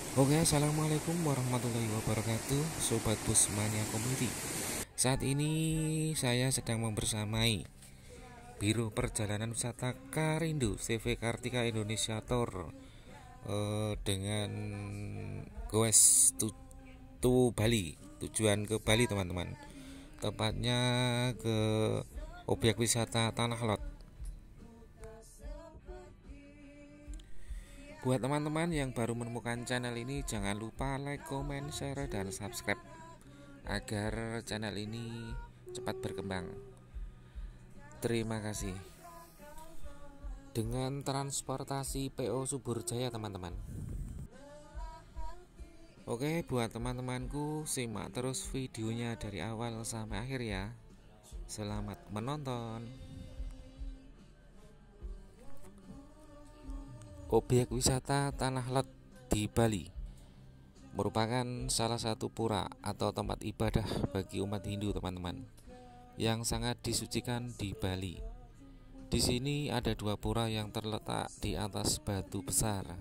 Oke, assalamualaikum warahmatullahi wabarakatuh, Sobat Busmania Community. Saat ini saya sedang membersamai Biro Perjalanan Wisata Karindo CV Kartika Indonesia Tour dengan goes to Bali, tujuan ke Bali teman-teman. Tepatnya ke objek wisata Tanah Lot. Buat teman-teman yang baru menemukan channel ini, jangan lupa like, comment, share, dan subscribe agar channel ini cepat berkembang. Terima kasih. Dengan transportasi PO Subur Jaya teman-teman. Oke, buat teman-temanku, simak terus videonya dari awal sampai akhir ya. Selamat menonton. Objek wisata Tanah Lot di Bali merupakan salah satu pura atau tempat ibadah bagi umat Hindu teman-teman, yang sangat disucikan di Bali. Di sini ada dua pura yang terletak di atas batu besar.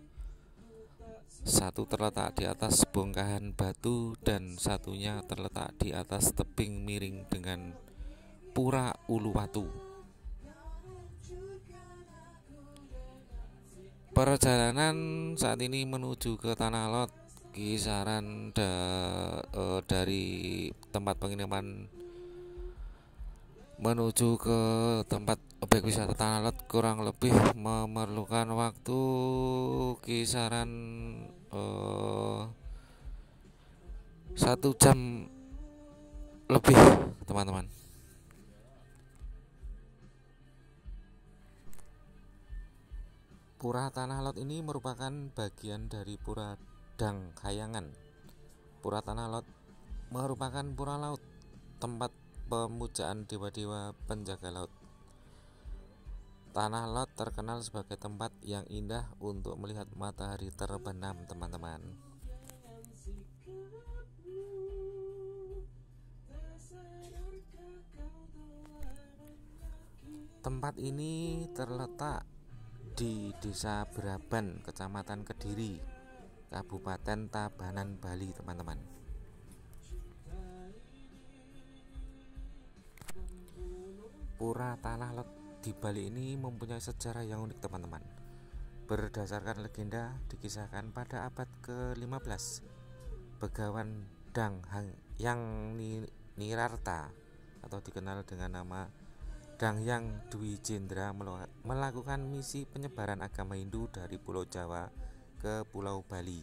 Satu terletak di atas bongkahan batu dan satunya terletak di atas tebing miring dengan Pura Uluwatu. Perjalanan saat ini menuju ke Tanah Lot kisaran dari tempat penginapan menuju ke tempat objek wisata Tanah Lot kurang lebih memerlukan waktu kisaran 1 jam lebih teman-teman. Pura Tanah Lot ini merupakan bagian dari Pura Dang Hayangan. Pura Tanah Lot merupakan pura laut, tempat pemujaan dewa-dewa penjaga laut. Tanah Lot terkenal sebagai tempat yang indah untuk melihat matahari terbenam teman-teman. Tempat ini terletak di Desa Braban, Kecamatan Kediri, Kabupaten Tabanan, Bali teman-teman. Pura Tanah Lot di Bali ini mempunyai sejarah yang unik teman-teman. Berdasarkan legenda, dikisahkan pada abad ke-15, Begawan Dang Yang Nirarta atau dikenal dengan nama Dang Yang Dwi Jendra melakukan misi penyebaran agama Hindu dari Pulau Jawa ke Pulau Bali.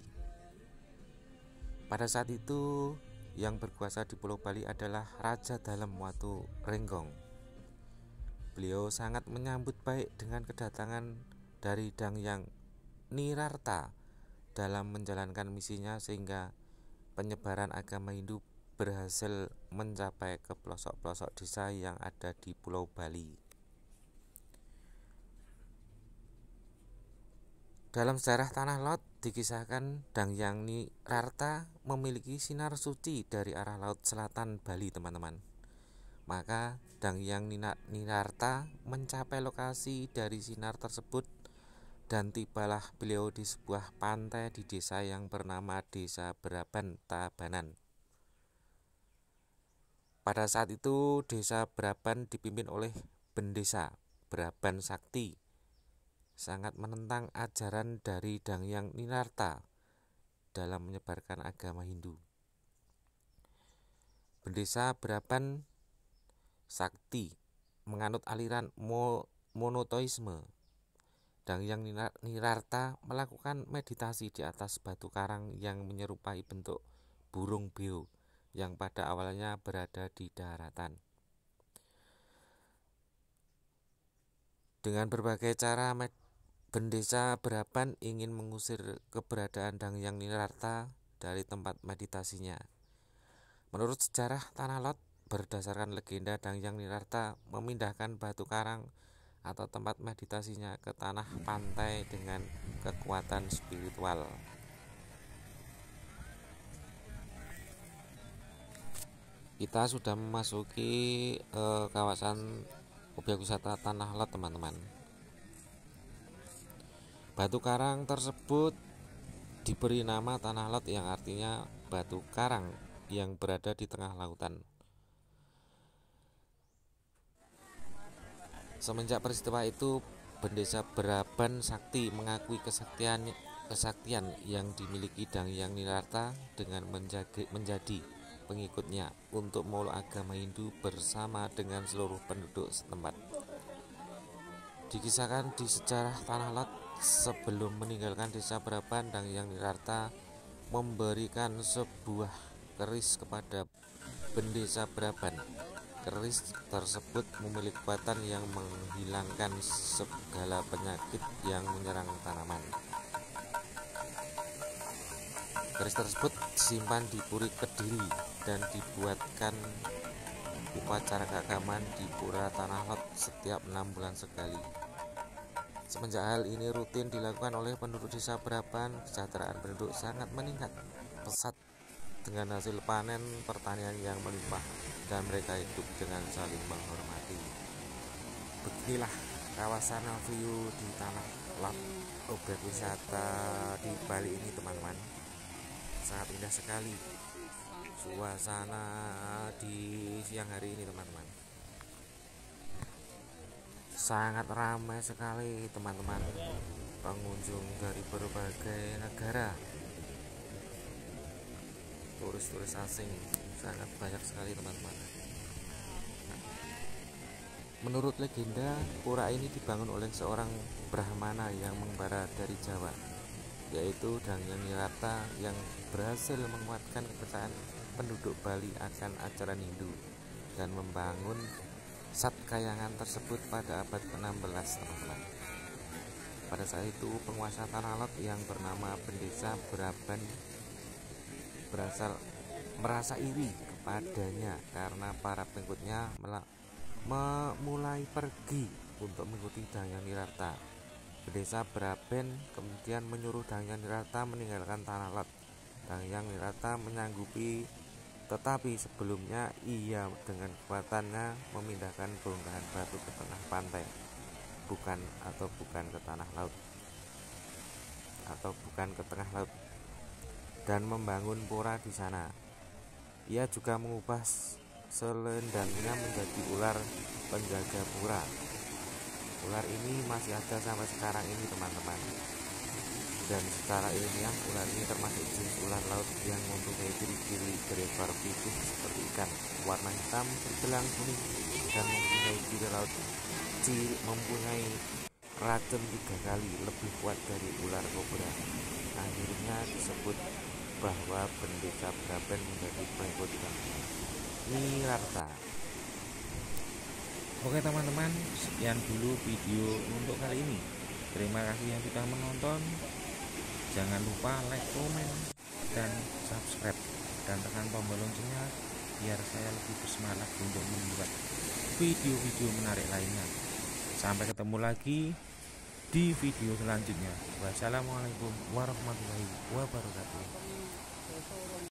Pada saat itu, yang berkuasa di Pulau Bali adalah Raja Dalem Watu Renggong. Beliau sangat menyambut baik dengan kedatangan dari Dang Yang Nirarta dalam menjalankan misinya, sehingga penyebaran agama Hindu berhasil mencapai ke pelosok-pelosok desa yang ada di Pulau Bali. Dalam sejarah Tanah Lot dikisahkan Dang Yang Nirarta memiliki sinar suci dari arah laut selatan Bali teman-teman. Maka Dang Yang Nirarta mencapai lokasi dari sinar tersebut dan tibalah beliau di sebuah pantai di desa yang bernama Desa Braban, Tabanan. Pada saat itu Desa Braban dipimpin oleh Bendesa Braban Sakti, sangat menentang ajaran dari Dang Yang Nirarta dalam menyebarkan agama Hindu. Bendesa Braban Sakti menganut aliran monoteisme. Dang Yang Nirarta melakukan meditasi di atas batu karang yang menyerupai bentuk burung beo yang pada awalnya berada di daratan. Dengan berbagai cara, Bendesa Braban ingin mengusir keberadaan Dang Yang Nirarta dari tempat meditasinya. Menurut sejarah Tanah Lot, berdasarkan legenda, Dang Yang Nirarta memindahkan batu karang atau tempat meditasinya ke tanah pantai dengan kekuatan spiritual. Kita sudah memasuki kawasan objek wisata Tanah Lot teman-teman. Batu karang tersebut diberi nama tanah laut yang artinya batu karang yang berada di tengah lautan. Semenjak peristiwa itu, Bendesa Braban Sakti mengakui kesaktian yang dimiliki Danghyang Nirarta dengan menjadi pengikutnya untuk memeluk agama Hindu bersama dengan seluruh penduduk setempat. Dikisahkan di sejarah tanah laut, sebelum meninggalkan desa Braban, Danghyang Nirarta memberikan sebuah keris kepada Bendesa Braban. Keris tersebut memiliki kekuatan yang menghilangkan segala penyakit yang menyerang tanaman. Keris tersebut disimpan di Puri Kediri dan dibuatkan upacara keagamaan di Pura Tanah Laut setiap 6 bulan sekali. Semenjak hal ini rutin dilakukan oleh penduduk desa Braban, kesejahteraan penduduk sangat meningkat pesat dengan hasil panen pertanian yang melimpah dan mereka hidup dengan saling menghormati. Beginilah kawasan view di Tanah Laut, objek wisata di Bali ini teman-teman. Sangat indah sekali suasana di siang hari ini teman-teman. Sangat ramai sekali teman-teman, pengunjung dari berbagai negara, turis-turis asing sangat banyak sekali teman-teman. Menurut legenda, pura ini dibangun oleh seorang Brahmana yang mengembara dari Jawa, yaitu Danghyang Nirarta, yang berhasil menguatkan kepercayaan penduduk Bali akan ajaran Hindu dan membangun Satkayangan tersebut pada abad ke-16 teman-teman. Pada saat itu penguasa tanah laut yang bernama Bendesa Braban merasa iri kepadanya karena para pengikutnya mulai pergi untuk mengikuti Danghyang Nirarta. Bendesa Braban kemudian menyuruh Danghyang Nirarta meninggalkan tanah laut. Danghyang Nirarta menyanggupi, tetapi sebelumnya ia dengan kekuatannya memindahkan bongkahan batu ke tengah pantai, bukan ke tengah laut, dan membangun pura di sana. Ia juga mengubah selendangnya menjadi ular penjaga pura. Ular ini masih ada sampai sekarang ini teman-teman. Dan secara ilmiah, ular ini termasuk jenis ular laut yang mempunyai ciri-ciri berekor pipih seperti ikan, warna hitam bergelang kuning, dan mempunyai ciri laut mempunyai racun 3 kali lebih kuat dari ular kobra. Akhirnya disebut bahwa Bendesa Braban menjadi pengikut Nirarta. Oke teman-teman, sekian dulu video untuk kali ini. Terima kasih yang sudah menonton. Jangan lupa like, komen, dan subscribe, dan tekan tombol loncengnya biar saya lebih bersemangat untuk membuat video-video menarik lainnya. Sampai ketemu lagi di video selanjutnya. Wassalamualaikum warahmatullahi wabarakatuh.